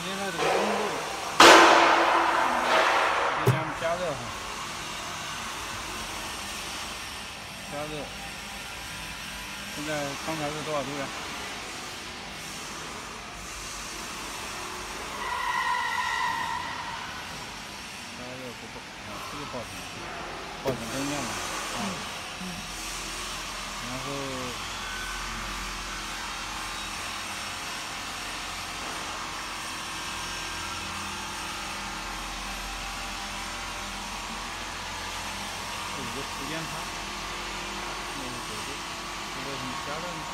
现在这个温度，尽量加热哈，加热。现在刚才是多少度呀？加热不够啊，这个报警灯亮了啊。然后。有个时间差，那个9度，这为什么加热呢？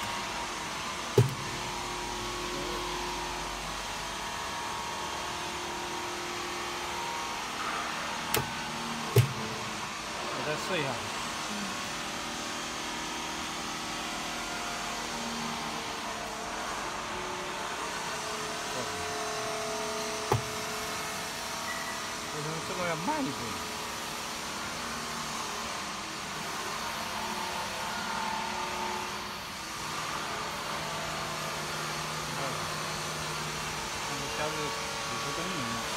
我再试一下。为什么这个要慢一点？加入50公里了。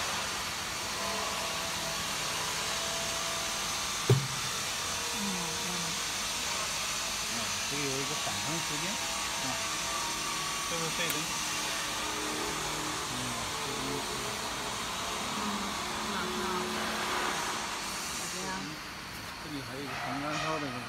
这个有一个返航时间啊，这是对灯。 马上怎么样？ 这里还有一个防燃烧的这个。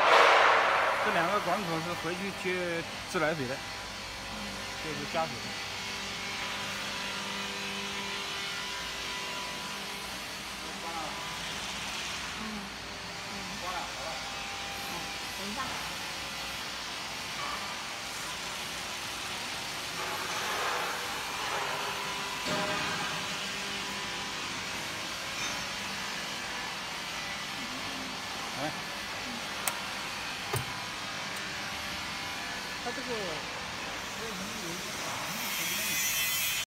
这2个管口是回去接自来水的，就是加水的。